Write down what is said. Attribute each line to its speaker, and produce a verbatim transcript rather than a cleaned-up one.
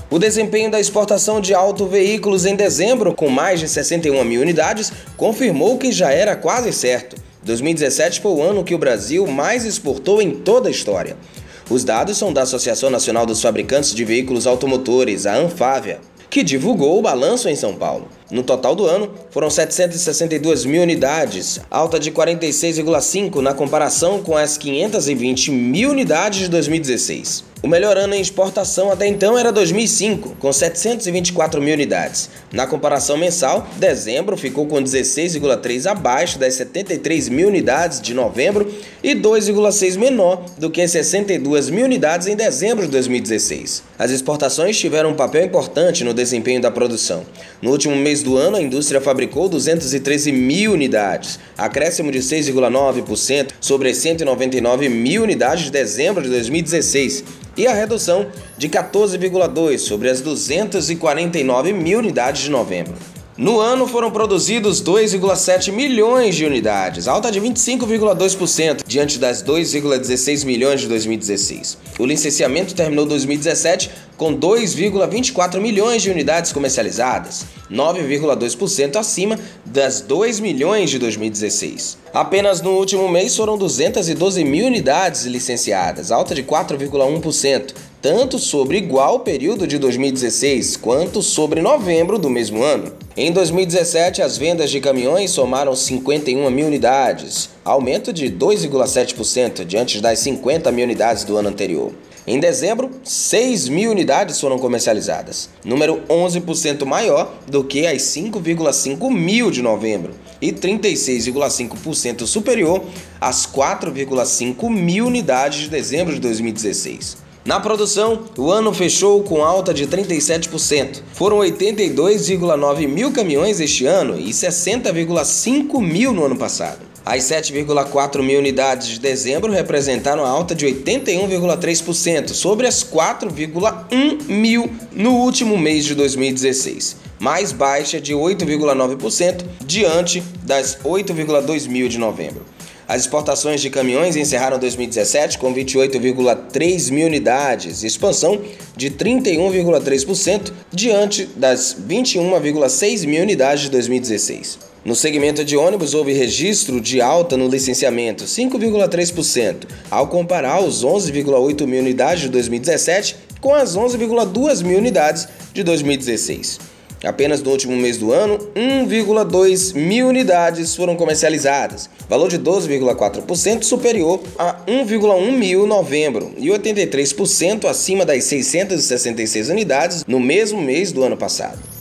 Speaker 1: O desempenho da exportação de autoveículos em dezembro, com mais de sessenta e uma mil unidades, confirmou que já era quase certo. dois mil e dezessete foi o ano que o Brasil mais exportou em toda a história. Os dados são da Associação Nacional dos Fabricantes de Veículos Automotores, a ANFAVEA, que divulgou o balanço em São Paulo. No total do ano, foram setecentas e sessenta e duas mil unidades, alta de quarenta e seis vírgula cinco por cento na comparação com as quinhentas e vinte mil unidades de dois mil e dezesseis. O melhor ano em exportação até então era dois mil e cinco, com setecentas e vinte e quatro mil unidades. Na comparação mensal, dezembro ficou com dezesseis vírgula três por cento abaixo das setenta e três mil unidades de novembro e dois vírgula seis por cento menor do que as sessenta e duas mil unidades em dezembro de dois mil e dezesseis. As exportações tiveram um papel importante no desempenho da produção. No último mês do ano, a indústria fabricou duzentas e treze mil unidades, acréscimo de seis vírgula nove por cento sobre as cento e noventa e nove mil unidades de dezembro de dois mil e dezesseis, e a redução de quatorze vírgula dois por cento sobre as duzentas e quarenta e nove mil unidades de novembro. No ano foram produzidos dois vírgula sete milhões de unidades, alta de vinte e cinco vírgula dois por cento diante das dois vírgula dezesseis milhões de dois mil e dezesseis. O licenciamento terminou dois mil e dezessete com dois vírgula vinte e quatro milhões de unidades comercializadas, nove vírgula dois por cento acima das dois milhões de dois mil e dezesseis. Apenas no último mês foram duzentas e doze mil unidades licenciadas, alta de quatro vírgula um por cento, tanto sobre igual período de dois mil e dezesseis quanto sobre novembro do mesmo ano. Em dois mil e dezessete, as vendas de caminhões somaram cinquenta e uma mil unidades, aumento de dois vírgula sete por cento diante das cinquenta mil unidades do ano anterior. Em dezembro, seis mil unidades foram comercializadas, número onze por cento maior do que as cinco vírgula cinco mil de novembro e trinta e seis vírgula cinco por cento superior às quatro vírgula cinco mil unidades de dezembro de dois mil e dezesseis. Na produção, o ano fechou com alta de trinta e sete por cento. Foram oitenta e dois vírgula nove mil caminhões este ano e sessenta vírgula cinco mil no ano passado. As sete vírgula quatro mil unidades de dezembro representaram a alta de oitenta e um vírgula três por cento sobre as quatro vírgula um mil no último mês de dois mil e dezesseis, mais baixa de oito vírgula nove por cento diante das oito vírgula dois mil de novembro. As exportações de caminhões encerraram dois mil e dezessete com vinte e oito vírgula três mil unidades, expansão de trinta e um vírgula três por cento diante das vinte e um vírgula seis mil unidades de dois mil e dezesseis. No segmento de ônibus, houve registro de alta no licenciamento, cinco vírgula três por cento, ao comparar os onze vírgula oito mil unidades de dois mil e dezessete com as onze vírgula dois mil unidades de dois mil e dezesseis. Apenas no último mês do ano, um vírgula dois mil unidades foram comercializadas, valor de doze vírgula quatro por cento superior a um vírgula um mil em novembro e oitenta e três por cento acima das seiscentas e sessenta e seis unidades no mesmo mês do ano passado.